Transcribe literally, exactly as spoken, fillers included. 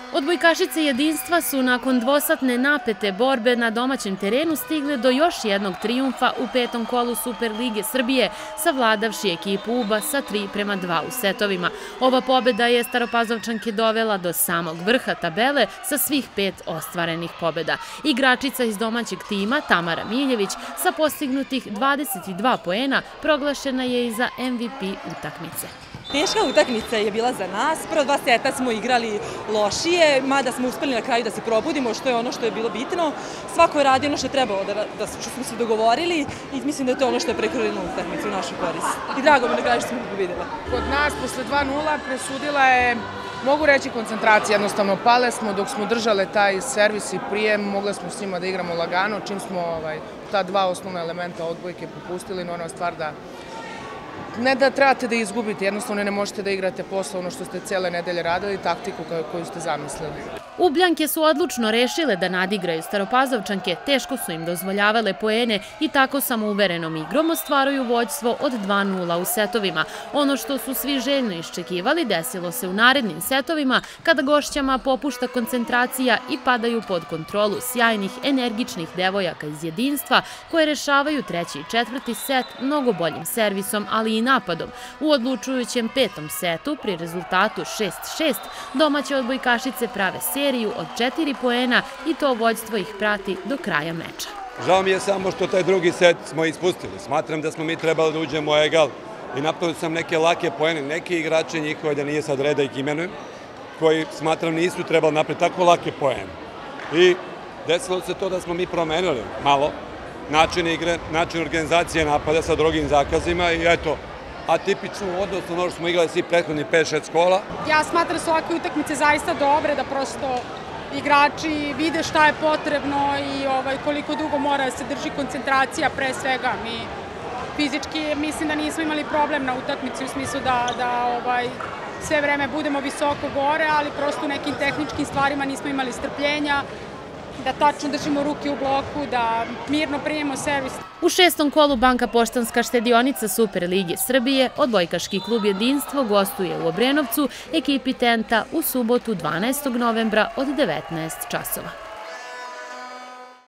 Odbojkašice Jedinstva su nakon dvosatne napete borbe na domaćem terenu stigle do još jednog trijumfa u petom kolu Superlige Srbije, savladavši ekipu Uba sa tri prema dva u setovima. Ova pobeda je Staropazovčanke dovela do samog vrha tabele sa svih pet ostvarenih pobeda. Igračica iz domaćeg tima, Tamara Miljević, sa postignutih dvadeset dva poena proglašena je i za M V P utakmice. Teška utakmica je bila za nas. Prvo dva seta smo igrali lošije, mada smo uspeli na kraju da se probudimo, što je ono što je bilo bitno. Svako je radio ono što je trebalo, da što smo se dogovorili i mislim da je to ono što je prekrojilo utakmicu u našu korist. I drago mi na kraju što smo pobedili. Kod nas posle dva nula presudila je, mogu reći, koncentracija. Jednostavno pale smo dok smo držale taj servis i prijem, mogli smo s njima da igramo lagano, čim smo ta dva osnovna elementa odbojke popustili, normalna stvar da ne da trebate da izgubite, jednostavno ne možete da igrate posle ono što ste cele nedelje radili, taktiku koju ste zamislili. Ubljanke su odlučno rešile da nadigraju Staropazovčanke, teško su im dozvoljavale poene i tako samouverenom igrom ostvaruju vođstvo od dva nula u setovima. Ono što su svi željno iščekivali desilo se u narednim setovima kada gošćama popušta koncentracija i padaju pod kontrolu sjajnih, energičnih devojaka iz Jedinstva koje rešavaju treći i četvrti set mnogo boljim servisom, ali i napadom. U odlučujućem petom setu, pri rezultatu šest šest, domaće odbojkašice prave seriju od četiri poena i to vođstvo ih prati do kraja meča. Žao mi je samo što taj drugi set smo ispustili. Smatram da smo mi trebali da uđemo u egal i napravili sam neke lake poene. Neki igrači njihove, da nije sad reda ih imenujem, koji smatram nisu trebali napraviti tako lake poene. I desilo se to da smo mi promenili malo način igre, način organizacije napada sa drugim zakazima i eto, atipično u odnosu na ono što smo igrali svi prethodni pet šest kola. Ja smatram da su ovakve utakmice zaista dobre, da prosto igrači vide šta je potrebno i koliko dugo mora da se drži koncentracija pre svega. Mi fizički mislim da nismo imali problem na utakmici u smislu da sve vreme budemo visoko gore, ali prosto u nekim tehničkim stvarima nismo imali strpljenja, da tačno držimo ruke u bloku, da mirno primimo servis. U šestom kolu Banka Poštanska štedionica Superlige Srbije odbojkaški klub Jedinstvo gostuje u Obrenovcu ekipi Tenta u subotu dvanaestog novembra od devetnaest časova.